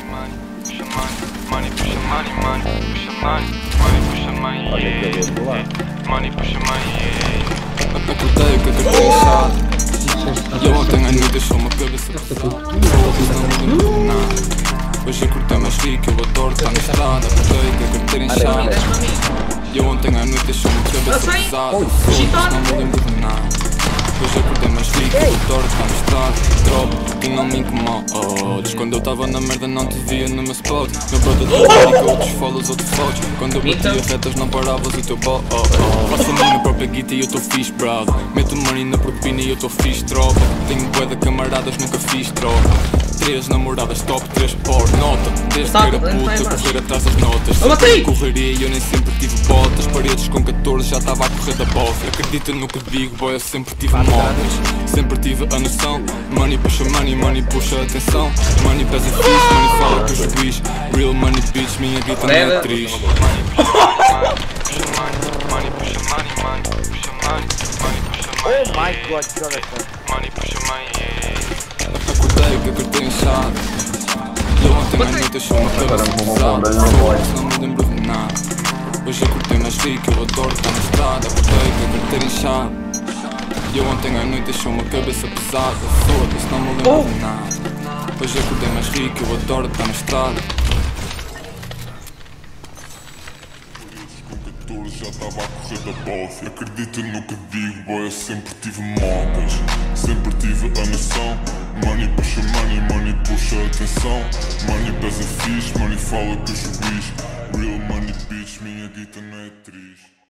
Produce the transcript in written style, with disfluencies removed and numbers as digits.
Money puxa money, money puxa money, money puxa money, money puxa money. Acordei com a carteira inchada e eu ontem à noite deixou uma cabeça pesada. Não me lembro de nada. Hoje acordei mais rico, eu adoro estar na estrada. Acordei com a carteira inchada e eu ontem à noite deixou uma cabeça pesada. Não me lembro de nada. Hoje acordei mais rico, eu adoro estar na estrada. Drop, que não me incomodes. Quando eu tava na merda não te via no meu spot. Meu brother de América, outros follows, outros fotos. Quando eu batia retas não paravas o teu bot. Faço a minha própria guita e eu tô fixe, brother. Meto money na propina e eu tô fixe, tropa. Tenho bué de camaradas, nunca fiz troca. 3 namoradas top, 3 por nota. Desde que era puta, correr atrás das notas. Sempre correria e eu nem sempre tive botas. Paredes com 14 já tava a correr da bofa. Acredita no que digo, boy, eu sempre tive móveis. Sempre tive a noção. Money puxa money, money puxa atenção. Money pesa fixe, money fala com o juiz. Real money bitch, minha guita não é atriz. Money puxa money, puxa money, money puxa money, money puxa money. Oh my god, joga essa. Money puxa money. Acordei com a carteira inchada e eu ontem à noite deixou uma cabeça pesada. Não me lembro de nada. Hoje acordei mais rico, eu adoro estar na estrada. Acordei com a carteira inchada e eu ontem à noite deixou uma cabeça pesada. Foda-se, não me lembro de nada. Hoje acordei mais rico, eu adoro estar na estrada. Já tava a correr da bofe. Acredita no que digo, boy, eu sempre tive móveis. Sempre tive a noção. Money puxa money, money puxa atenção. Money pesa fixe, money fala com o juiz. Real money bitch, minha guita não é atriz.